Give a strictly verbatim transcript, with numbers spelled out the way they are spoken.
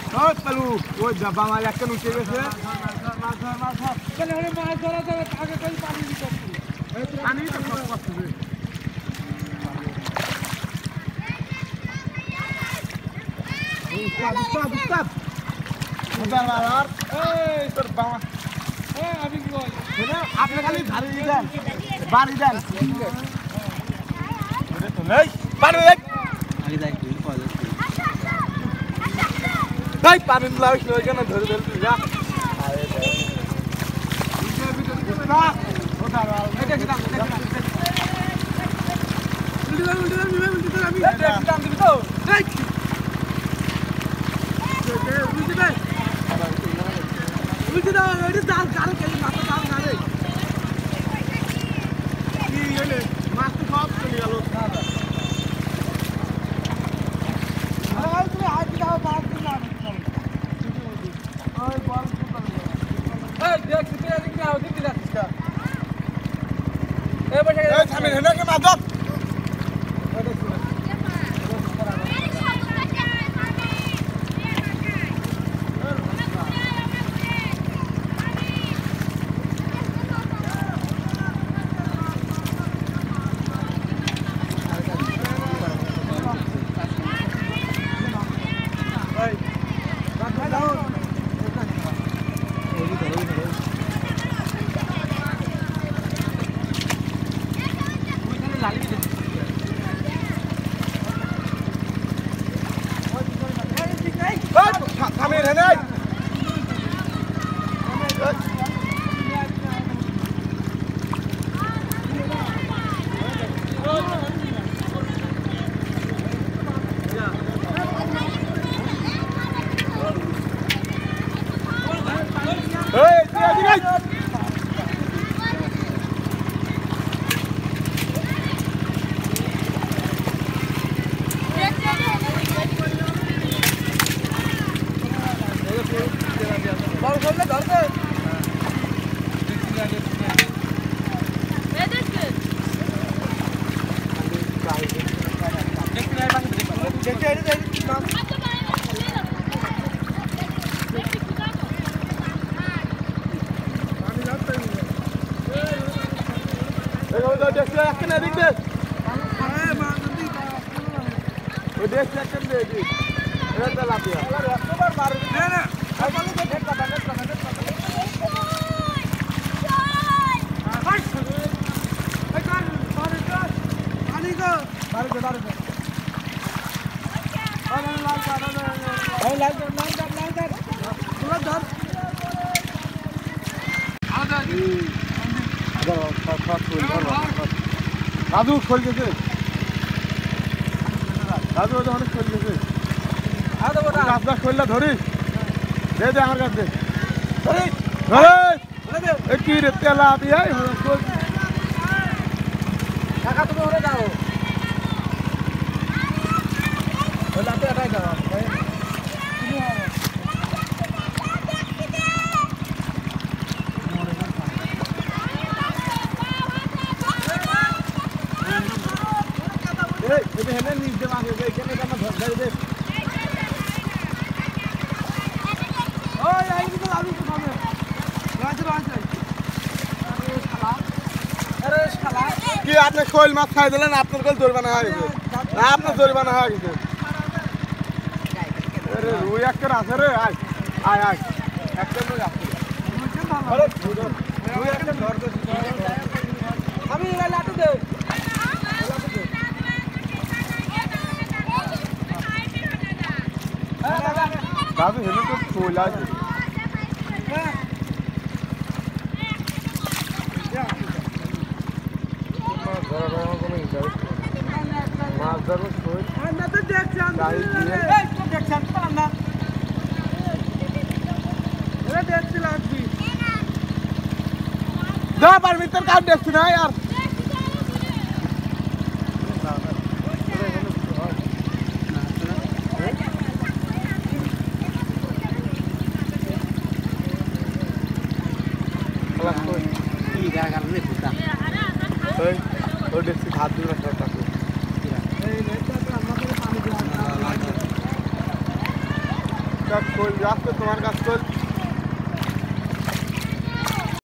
ওই পালু ওই ডাব্বা মাল একটা উঠে গেছে মাছ ধর মাছ ধর কেন হলে মাছ ধরা যাবে আগে তাই পানি দিতে পানি তো সব করতে Stop, stop, stop. Udah malar. Eh, terbang. Eh, আমি কি বল? Ini আপনি খালি ধারে দিবেন। বাড়ি দেন। ওরে তো নেই। বাড়ি দেন। আগে যাই তুই কল করছিস। তাই পানি লাগাইছ না কেন ধরে ধরে যা। আরে ভাই। ভিডিও ভিডিও না। ওটা এটা কি দাম এটা কি দাম? উল্টি দাম উল্টি দাম উল্টি দাম আমি এটা কি দাম দিবি তো? এই উল্টে দাও ওইটা জাল গাড়ি কেন মাথা জাল গাড়ি কি হইলে মাছ তো সব চলে গেল আরে তুমি হাত দাও মাছ দিন না ওই বল এই দেখ তুই এদিক না ওদিক যাচ্ছিস কা এই বসে এই থামে হেনা কে মাছ ধর থামে হেনা Hey, tira, tira! বল করলে ধরবে দাদু খোল গেছে দাদু ওটা অনেক খোল গেছে কাজটা খোললা ধরি দে দে আমার কাছে কি রে তেলা দিয়ে টাকা তুমি ওরে দাও ওই লাতে এটাই দাও এটা হেলে নিচে মাকে এখানে কেন ধরে দে ওই আই কিন্তু আমি তো খাবে রাজ রাজ আরে শালা আরে শালা কি আপনি কোয়েল মাছ খাই দিলেন আপনার কোয়েল জরিমানা হয়ে গেছে না আপনার জরিমানা হয়ে গেছে আরে রুই একটা আছে রে আয় আয় আয় একটা রুই আছে আরে রুই একটা ধর দে আমি এলা লাটু দে দাদু হেলে তো চলে আসে মাছ ধরবো শোল না তো দেখছি আমি এই তো দেখছি আমি পারলাম না এরা দেখছি লাগবি যা বার ভিতর কাট দেখছি না यार ওই দেখছি হাত দিয়ে রাখা এই নেটটা তো আমাদের পানি দিয়ে কাজ কর, রাস্তা তোমার কাজ কর।